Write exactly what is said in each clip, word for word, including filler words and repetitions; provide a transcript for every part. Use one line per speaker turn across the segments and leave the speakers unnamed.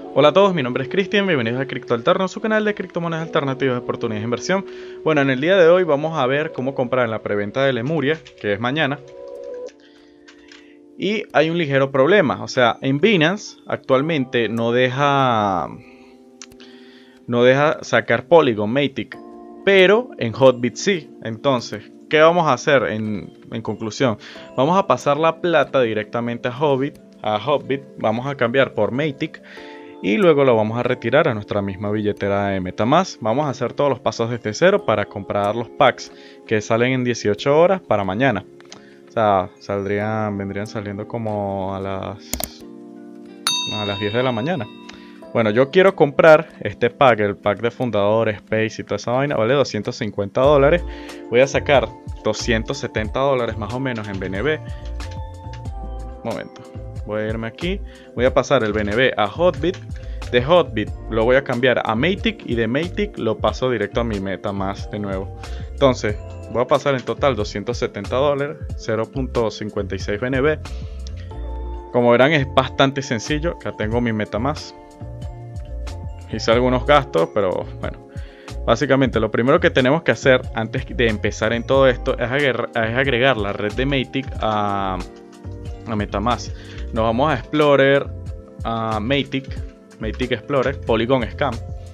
Hola a todos, mi nombre es Cristian, bienvenidos a Cripto Alterno, su canal de criptomonedas alternativas de oportunidades de inversión. Bueno, en el día de hoy vamos a ver cómo comprar en la preventa de Lemuria, que es mañana. Y hay un ligero problema, o sea, en Binance actualmente no deja, no deja sacar Polygon, Matic, pero en Hotbit sí. Entonces, ¿qué vamos a hacer en, en conclusión? Vamos a pasar la plata directamente a Hotbit, a Hotbit, vamos a cambiar por Matic. Y luego lo vamos a retirar a nuestra misma billetera de MetaMask. Vamos a hacer todos los pasos desde cero para comprar los packs que salen en dieciocho horas para mañana. O sea, saldrían, vendrían saliendo como a las, a las diez de la mañana. Bueno, yo quiero comprar este pack, el pack de fundador, Space y toda esa vaina, vale doscientos cincuenta dólares. Voy a sacar doscientos setenta dólares más o menos en B N B. Momento. Voy a irme aquí, voy a pasar el B N B a Hotbit, de Hotbit lo voy a cambiar a Matic y de Matic lo paso directo a mi MetaMask de nuevo. Entonces voy a pasar en total doscientos setenta dólares, cero punto cincuenta y seis B N B. Como verán es bastante sencillo, acá tengo mi MetaMask. Hice algunos gastos, pero bueno. Básicamente lo primero que tenemos que hacer antes de empezar en todo esto es agregar, es agregar la red de Matic a, a MetaMask. Nos vamos a Explorer, a Matic, Matic Explorer, Polygon Scam.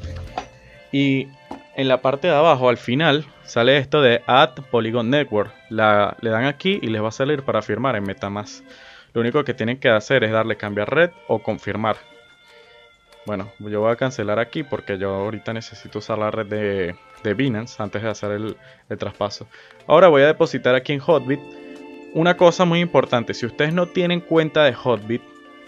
Y en la parte de abajo, al final, sale esto de Add Polygon Network. La, le dan aquí y les va a salir para firmar en MetaMask. Lo único que tienen que hacer es darle cambiar red o confirmar. Bueno, yo voy a cancelar aquí porque yo ahorita necesito usar la red de, de Binance antes de hacer el, el traspaso. Ahora voy a depositar aquí en Hotbit. Una cosa muy importante, si ustedes no tienen cuenta de Hotbit,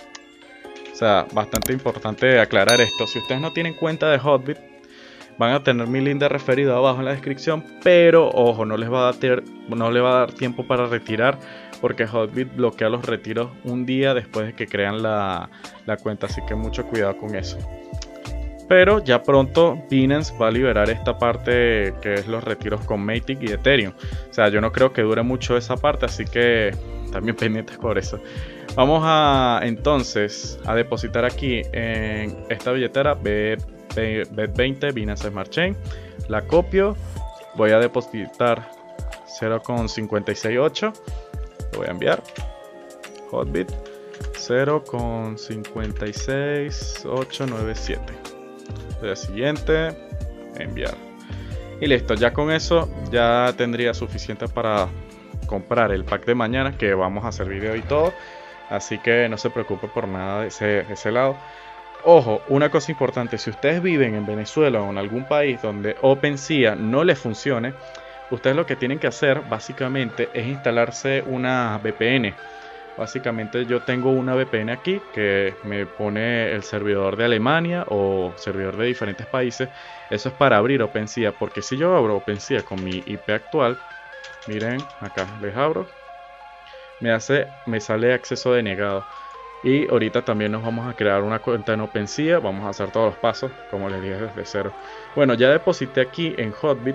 o sea, bastante importante aclarar esto, si ustedes no tienen cuenta de Hotbit, van a tener mi link de referido abajo en la descripción, pero ojo, no les va a dar, no les va a dar tiempo para retirar, porque Hotbit bloquea los retiros un día después de que crean la, la cuenta, así que mucho cuidado con eso. Pero ya pronto Binance va a liberar esta parte que es los retiros con Matic y Ethereum. O sea, yo no creo que dure mucho esa parte, así que también pendientes por eso. Vamos a entonces a depositar aquí en esta billetera B E T veinte Binance Smart Chain. La copio, voy a depositar cero coma cincuenta y seis ocho. Lo voy a enviar. Hotbit cero coma cincuenta y seis ocho nueve siete. La siguiente, enviar. Y listo, ya con eso ya tendría suficiente para comprar el pack de mañana, que vamos a hacer video y todo. Así que no se preocupe por nada de ese, de ese lado. Ojo, una cosa importante, si ustedes viven en Venezuela o en algún país donde OpenSea no les funcione, ustedes lo que tienen que hacer básicamente es instalarse una V P N. Básicamente yo tengo una V P N aquí que me pone el servidor de Alemania o servidor de diferentes países. Eso es para abrir OpenSea, porque si yo abro OpenSea con mi I P actual, miren acá, les abro, me hace, me sale acceso denegado. Y ahorita también nos vamos a crear una cuenta en OpenSea, vamos a hacer todos los pasos como les dije desde cero. Bueno, ya deposité aquí en Hotbit.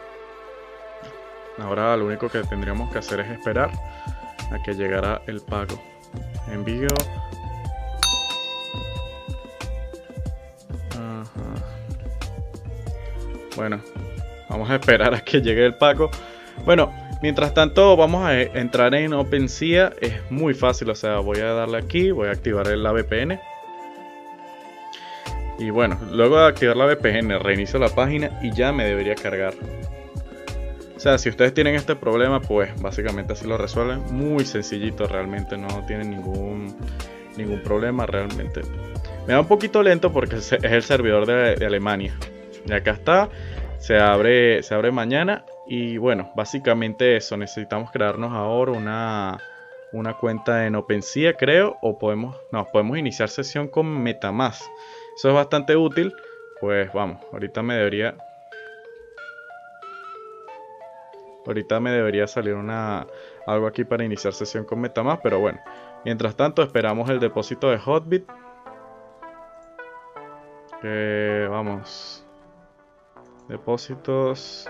Ahora lo único que tendríamos que hacer es esperar a que llegara el pago. Envío. Ajá. Bueno, vamos a esperar a que llegue el pago. Bueno, mientras tanto vamos a entrar en OpenSea. Es muy fácil, o sea, voy a darle aquí, voy a activar la V P N. Y bueno, luego de activar la V P N, reinicio la página y ya me debería cargar. O sea, si ustedes tienen este problema, pues básicamente así lo resuelven. Muy sencillito, realmente no tienen ningún, ningún problema realmente. Me va un poquito lento porque es el servidor de, de Alemania. Y acá está, se abre, se abre mañana. Y bueno, básicamente eso, necesitamos crearnos ahora una, una cuenta en OpenSea, creo. O podemos, no, podemos iniciar sesión con MetaMask. Eso es bastante útil. Pues vamos, ahorita me debería... Ahorita me debería salir una, algo aquí para iniciar sesión con MetaMask, pero bueno. Mientras tanto esperamos el depósito de Hotbit. Eh, vamos. Depósitos.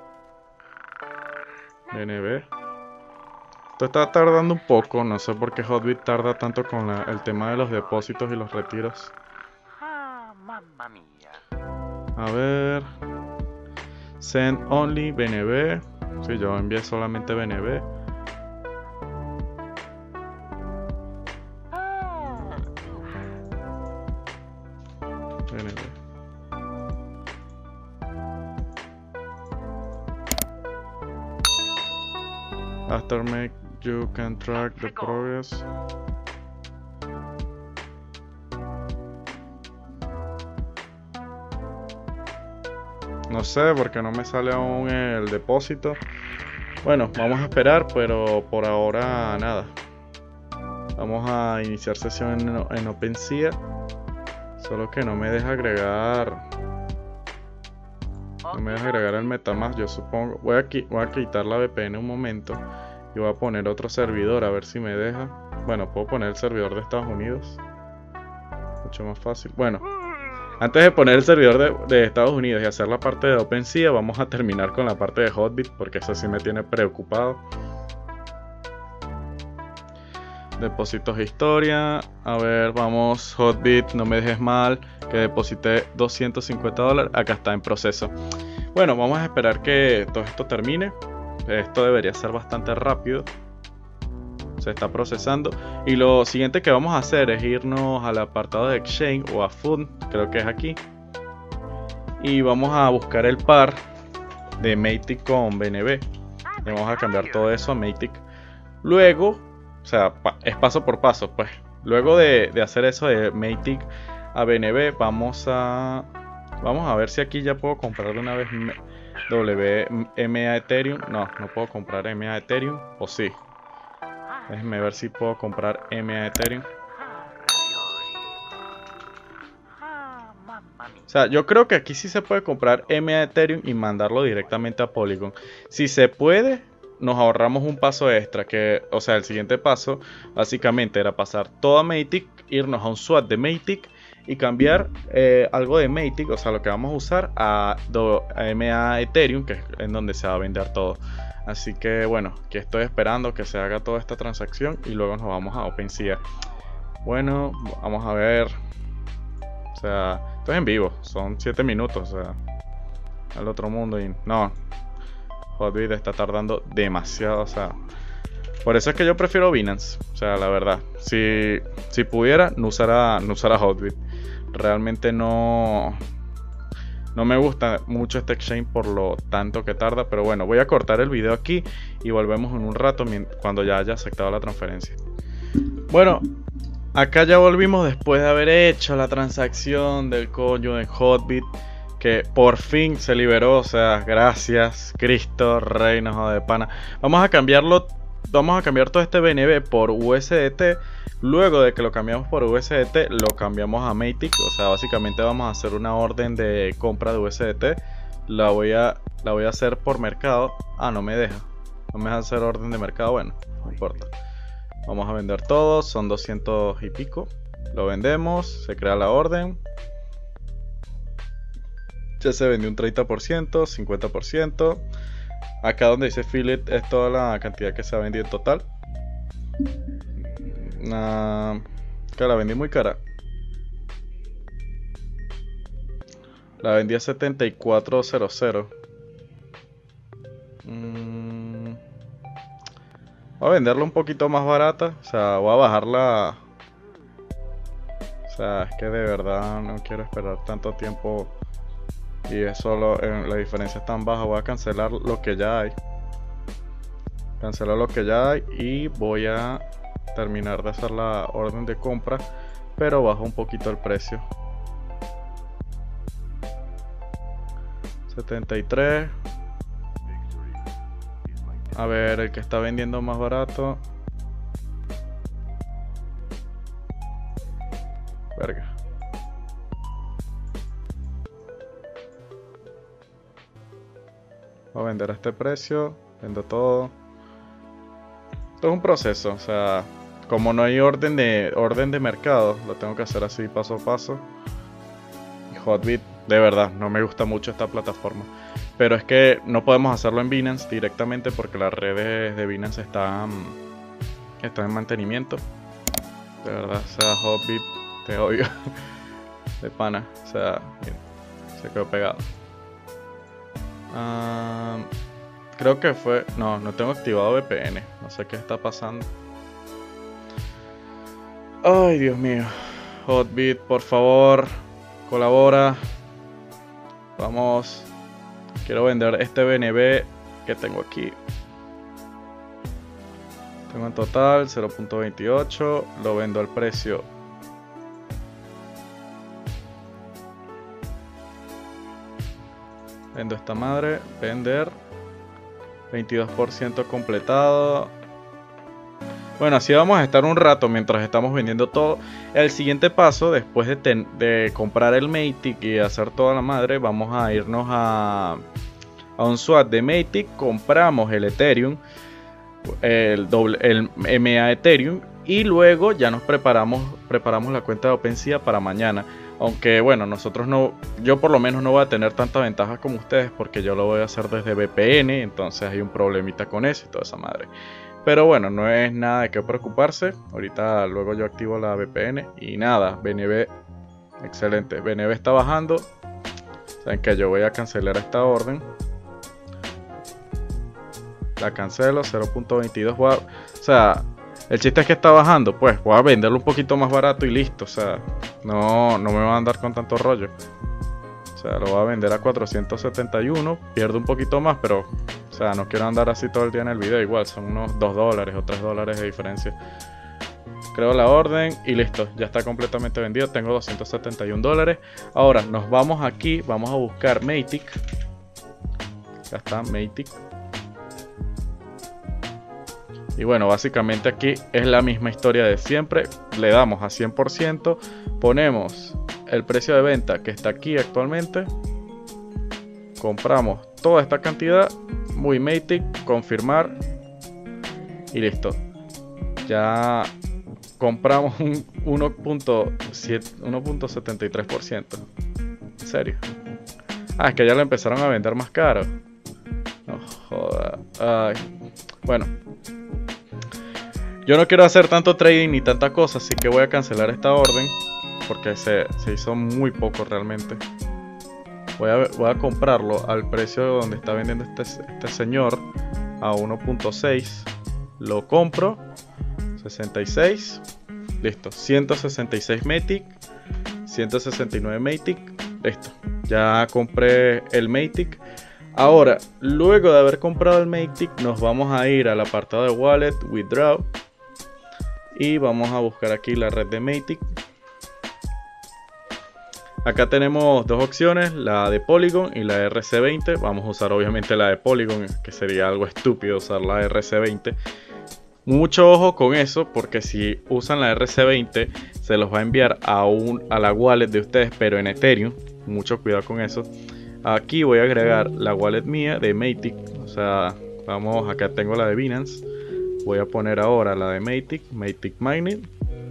B N B. Esto está tardando un poco, no sé por qué Hotbit tarda tanto con la, el tema de los depósitos y los retiros.
Mamma mía.
A ver. Send only B N B. Si sí, yo envié solamente B N B. B N B. After make you can track the progress. No sé porque no me sale aún el depósito. Bueno, vamos a esperar, pero por ahora nada. Vamos a iniciar sesión en, en OpenSea. Solo que no me deja agregar. No me deja agregar el MetaMask, yo supongo. Voy a, voy a quitar la V P N un momento. Y voy a poner otro servidor a ver si me deja. Bueno, puedo poner el servidor de Estados Unidos. Mucho más fácil. Bueno. Antes de poner el servidor de, de Estados Unidos y hacer la parte de OpenSea, vamos a terminar con la parte de Hotbit, porque eso sí me tiene preocupado. Depósitos de historia. A ver, vamos, Hotbit, no me dejes mal, que deposité doscientos cincuenta dólares. Acá está en proceso. Bueno, vamos a esperar que todo esto termine. Esto debería ser bastante rápido. Se está procesando. Y lo siguiente que vamos a hacer es irnos al apartado de Exchange o a Fund, creo que es aquí. Y vamos a buscar el par de Matic con B N B. Y vamos a cambiar todo eso a Matic. Luego, o sea, es paso por paso, pues. Luego de, de hacer eso de Matic a B N B, vamos a vamos a ver si aquí ya puedo comprar de una vez W M A Ethereum. No, no puedo comprar M A Ethereum, o sí. Déjenme ver si puedo comprar M A Ethereum. O sea, yo creo que aquí sí se puede comprar M A Ethereum y mandarlo directamente a Polygon. Si se puede, nos ahorramos un paso extra. Que, o sea, el siguiente paso básicamente era pasar todo a Matic, irnos a un swap de Matic y cambiar eh, algo de Matic, o sea, lo que vamos a usar a, a M A Ethereum, que es en donde se va a vender todo. Así que bueno, aquí estoy esperando que se haga toda esta transacción y luego nos vamos a OpenSea. Bueno, vamos a ver. O sea, esto es en vivo, son siete minutos, o sea, al otro mundo y no. Hotbit está tardando demasiado, o sea. Por eso es que yo prefiero Binance, o sea, la verdad. Si, si pudiera, no usara, no usara Hotbit. Realmente no... No me gusta mucho este exchange por lo tanto que tarda, pero bueno, voy a cortar el video aquí y volvemos en un rato cuando ya haya aceptado la transferencia. Bueno, acá ya volvimos después de haber hecho la transacción del coño en Hotbit, que por fin se liberó, o sea, gracias, Cristo, Reino, joder de pana. Vamos a cambiarlo, vamos a cambiar todo este B N B por U S D T. Luego de que lo cambiamos por U S D T, lo cambiamos a Matic. O sea, básicamente vamos a hacer una orden de compra de U S D T. La voy a, la voy a hacer por mercado. Ah, no me deja. No me deja hacer orden de mercado. Bueno, no importa. Vamos a vender todo. Son doscientos y pico. Lo vendemos. Se crea la orden. Ya se vendió un treinta por ciento, cincuenta por ciento. Acá donde dice Fillet es toda la cantidad que se ha vendido en total. Uh, que la vendí muy cara. La vendí a setenta y cuatro cero. mm, Voy a venderla un poquito más barata. O sea, voy a bajarla. O sea, es que de verdad no quiero esperar tanto tiempo. Y es solo, eh, la diferencia es tan baja. Voy a cancelar lo que ya hay. Cancelar lo que ya hay. Y voy a terminar de hacer la orden de compra, pero bajo un poquito el precio. setenta y tres. A ver, el que está vendiendo más barato. Verga. Voy a vender a este precio. Vendo todo. Esto es un proceso, o sea, como no hay orden de orden de mercado, lo tengo que hacer así paso a paso. Y Hotbit, de verdad, no me gusta mucho esta plataforma. Pero es que no podemos hacerlo en Binance directamente porque las redes de Binance están, están en mantenimiento. De verdad, o sea, Hotbit, te odio. De pana. O sea, miren, se quedó pegado. Uh, creo que fue... No, no tengo activado V P N. No sé qué está pasando. Ay, Dios mío. Hotbit, por favor, colabora. Vamos. Quiero vender este B N B que tengo aquí. Tengo en total cero punto veintiocho. Lo vendo al precio. Vendo esta madre. Vender. veintidós por ciento completado. Bueno, así vamos a estar un rato mientras estamos vendiendo todo. El siguiente paso, después de, ten, de comprar el Matic y hacer toda la madre, vamos a irnos a, a un swap de Matic. Compramos el Ethereum, el, doble, el M A Ethereum, y luego ya nos preparamos, preparamos la cuenta de OpenSea para mañana. Aunque bueno, nosotros no, yo por lo menos no voy a tener tanta ventaja como ustedes porque yo lo voy a hacer desde V P N, entonces hay un problemita con eso y toda esa madre. Pero bueno, no es nada de qué preocuparse. Ahorita luego yo activo la V P N. Y nada, B N B. Excelente. B N B está bajando. Saben que yo voy a cancelar esta orden. La cancelo. cero punto veintidós. A... O sea, el chiste es que está bajando. Pues voy a venderlo un poquito más barato y listo. O sea, no, no me va a andar con tanto rollo. O sea, lo voy a vender a cuatrocientos setenta y uno. Pierdo un poquito más, pero... O sea, no quiero andar así todo el día en el video. Igual, son unos dos dólares o tres dólares de diferencia. Creo la orden y listo. Ya está completamente vendido. Tengo doscientos setenta y un dólares. Ahora, nos vamos aquí. Vamos a buscar Matic. Ya está, Matic. Y bueno, básicamente aquí es la misma historia de siempre. Le damos a cien por ciento. Ponemos el precio de venta que está aquí actualmente. Compramos toda esta cantidad. Muy Matic, confirmar y listo. Ya compramos un uno punto setenta y tres por ciento. ¿En serio? Ah, es que ya lo empezaron a vender más caro. No joda. Ay. Bueno, yo no quiero hacer tanto trading ni tanta cosa, así que voy a cancelar esta orden porque se, se hizo muy poco realmente. Voy a, voy a comprarlo al precio donde está vendiendo este, este señor, a uno punto seis. Lo compro, sesenta y seis. Listo, ciento sesenta y seis Matic, ciento sesenta y nueve Matic. Listo, ya compré el Matic. Ahora, luego de haber comprado el Matic, nos vamos a ir al apartado de Wallet, Withdraw. Y vamos a buscar aquí la red de Matic. Acá tenemos dos opciones, la de Polygon y la de R C veinte. Vamos a usar obviamente la de Polygon, que sería algo estúpido usar la de R C veinte. Mucho ojo con eso, porque si usan la R C veinte se los va a enviar a, un, a la wallet de ustedes, pero en Ethereum. Mucho cuidado con eso. Aquí voy a agregar la wallet mía de Matic. O sea, vamos, acá tengo la de Binance. Voy a poner ahora la de Matic, Matic Mining.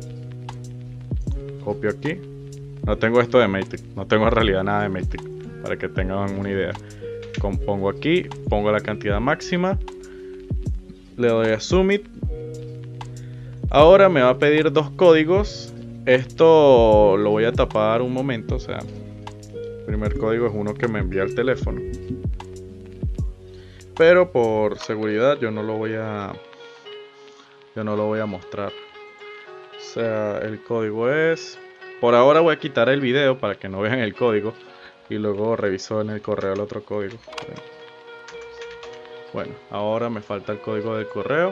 Copio aquí. No tengo esto de Matic, no tengo en realidad nada de Matic, para que tengan una idea. Pongo aquí, pongo la cantidad máxima, le doy a Submit. Ahora me va a pedir dos códigos. Esto lo voy a tapar un momento, o sea, el primer código es uno que me envía el teléfono. Pero por seguridad yo no lo voy a, yo no lo voy a mostrar. O sea, el código es... Por ahora voy a quitar el video para que no vean el código y luego reviso en el correo el otro código. Bueno, ahora me falta el código del correo.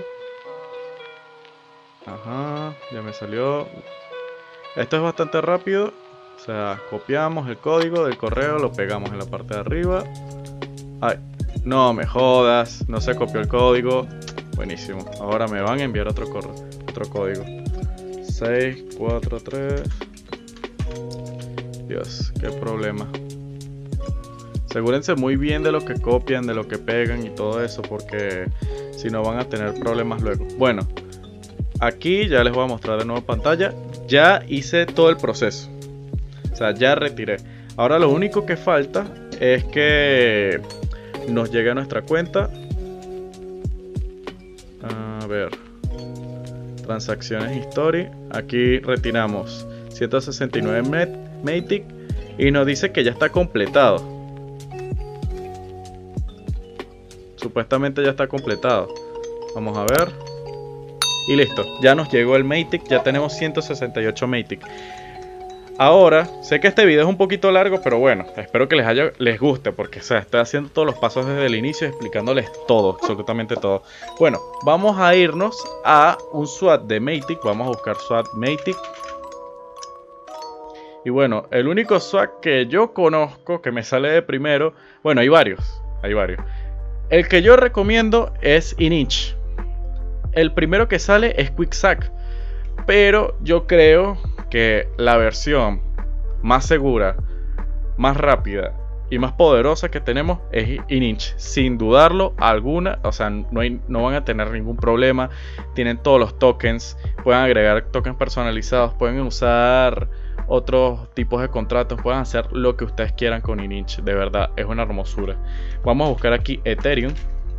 Ajá, ya me salió. Esto es bastante rápido. O sea, copiamos el código del correo, lo pegamos en la parte de arriba. Ay, no me jodas, no se copió el código. Buenísimo, ahora me van a enviar otro correo, otro código. seis cuatro tres. Dios, qué problema. Asegúrense muy bien de lo que copian, de lo que pegan y todo eso, porque si no van a tener problemas luego. Bueno, aquí ya les voy a mostrar de nuevo pantalla. Ya hice todo el proceso. O sea, ya retiré. Ahora lo único que falta es que nos llegue a nuestra cuenta. A ver. Transacciones History. Aquí retiramos ciento sesenta y nueve M E T. Matic y nos dice que ya está completado. Supuestamente ya está completado. Vamos a ver. Y listo, ya nos llegó el Matic. Ya tenemos ciento sesenta y ocho Matic. Ahora, sé que este video es un poquito largo, pero bueno, espero que les haya, les guste, porque o sea, estoy haciendo todos los pasos desde el inicio, explicándoles todo, absolutamente todo. Bueno, vamos a irnos a un SWAT de Matic, vamos a buscar SWAT Matic. Y bueno, el único SWAT que yo conozco, que me sale de primero, bueno, hay varios, hay varios. El que yo recomiendo es Inich. El primero que sale es Quicksack, pero yo creo que la versión más segura, más rápida y más poderosa que tenemos es Inich, sin dudarlo alguna. O sea, no, hay, no van a tener ningún problema. Tienen todos los tokens, pueden agregar tokens personalizados, pueden usar otros tipos de contratos, pueden hacer lo que ustedes quieran con Inich. De verdad, es una hermosura. Vamos a buscar aquí Ethereum.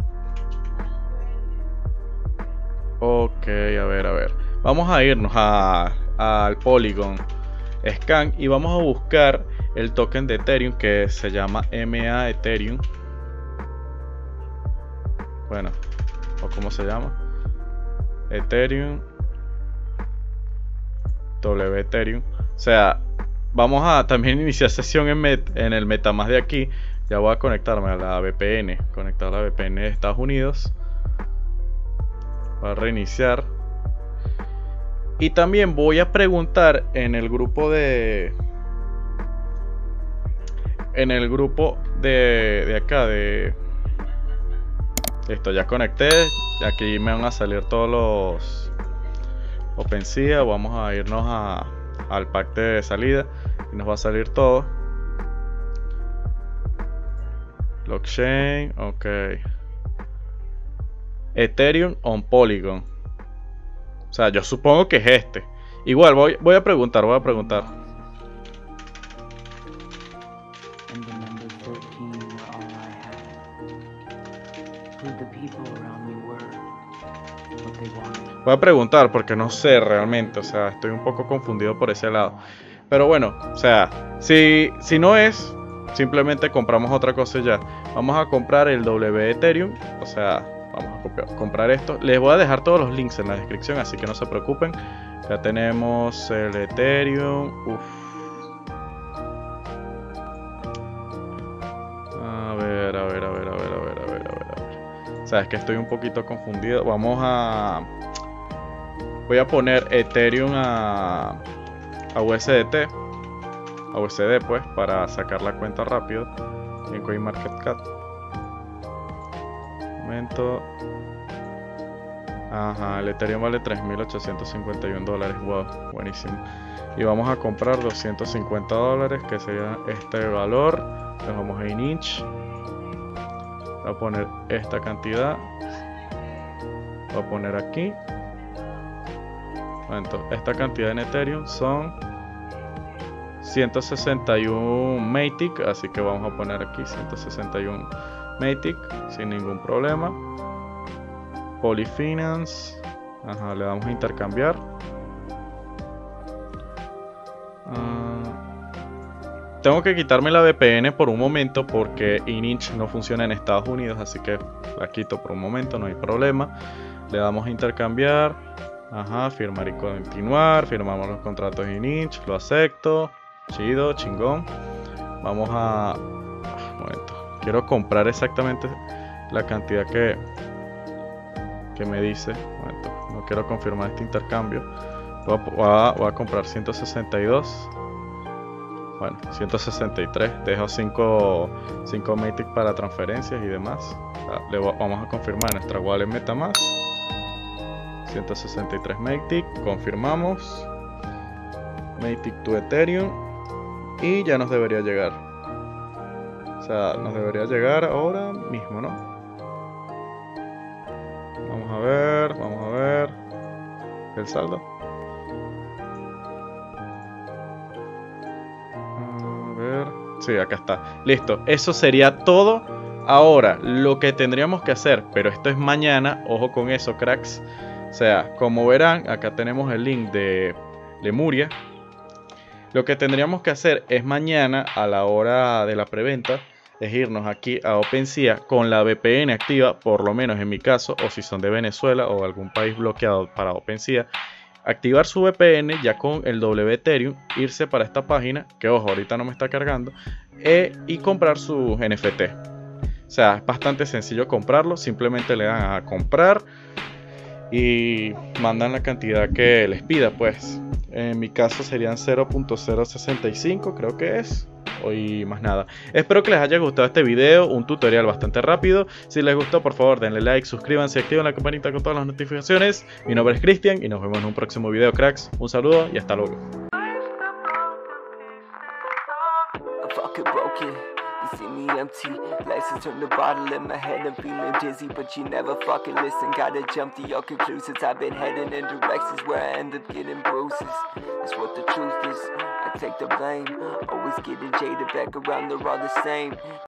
Ok, a ver, a ver. Vamos a irnos a al Polygon Scan y vamos a buscar el token de Ethereum que se llama M A Ethereum. Bueno, o cómo se llama, Ethereum W Ethereum. O sea, vamos a también iniciar sesión en, Met, en el MetaMask de aquí. Ya voy a conectarme a la V P N, conectar la V P N de Estados Unidos para reiniciar. Y también voy a preguntar en el grupo de... En el grupo de, de acá, de... Listo, ya conecté. Aquí me van a salir todos los... OpenSea. Vamos a irnos a, al pack de salida. Y nos va a salir todo. Blockchain, ok. Ethereum on Polygon. O sea, yo supongo que es este. Igual, voy, voy a preguntar, voy a preguntar. Voy a preguntar porque no sé realmente. O sea, estoy un poco confundido por ese lado. Pero bueno, o sea, si, si no es, simplemente compramos otra cosa y ya. Vamos a comprar el W Ethereum. O sea... Vamos a copiar, comprar esto. Les voy a dejar todos los links en la descripción, así que no se preocupen. Ya tenemos el Ethereum. Uf. A ver, a ver, a ver, a ver, a ver, a ver, a ver, a ver. O sea, es que estoy un poquito confundido. Vamos a... Voy a poner Ethereum a, a U S D T. A U S D pues, para sacar la cuenta rápido en CoinMarketCap. Momento. Ajá, el Ethereum vale tres mil ochocientos cincuenta y uno dólares. Wow, buenísimo. Y vamos a comprar doscientos cincuenta dólares, que sería este valor. Le vamos a Inich. Voy a poner esta cantidad. Voy a poner aquí. Entonces, esta cantidad en Ethereum son ciento sesenta y uno Matic, así que vamos a poner aquí ciento sesenta y uno Matic sin ningún problema. Polyfinance, ajá, le damos a intercambiar. Uh, tengo que quitarme la V P N por un momento porque Inich no funciona en Estados Unidos, así que la quito por un momento, no hay problema. Le damos a intercambiar, ajá, firmar y continuar. Firmamos los contratos de Inich, lo acepto, chido, chingón. Vamos a... Un momento. Quiero comprar exactamente la cantidad que, que me dice. Momento, no quiero confirmar este intercambio. Voy a, voy a, voy a comprar ciento sesenta y dos. Bueno, ciento sesenta y tres. Dejo cinco Matic para transferencias y demás. Le vamos a confirmar nuestra wallet MetaMask. ciento sesenta y tres Matic. Confirmamos. Matic to Ethereum. Y ya nos debería llegar. O sea, nos debería llegar ahora mismo, ¿no? Vamos a ver, vamos a ver el saldo. A ver, sí, acá está. Listo, eso sería todo. Ahora, lo que tendríamos que hacer, pero esto es mañana, ojo con eso, cracks. O sea, como verán, acá tenemos el link de Lemuria. Lo que tendríamos que hacer es mañana a la hora de la preventa, es irnos aquí a OpenSea con la V P N activa, por lo menos en mi caso, o si son de Venezuela o algún país bloqueado para OpenSea, activar su V P N ya con el W Ethereum, irse para esta página, que ojo, ahorita no me está cargando, e, y comprar sus N F T. O sea, es bastante sencillo comprarlo, simplemente le dan a comprar y mandan la cantidad que les pida, pues. En mi caso serían cero punto cero sesenta y cinco, creo que es. Y más nada. Espero que les haya gustado este video, un tutorial bastante rápido. Si les gustó, por favor denle like, suscríbanse y activen la campanita con todas las notificaciones. Mi nombre es Cristian y nos vemos en un próximo video, cracks. Un saludo y hasta luego. You see me empty, license turn the bottle in my head, I'm feeling dizzy, but you never fucking listen. Gotta jump to your conclusions, I've been heading in directions where I end up getting bruises. That's what the truth is, I take the blame, always getting jaded, back around, they're all the same.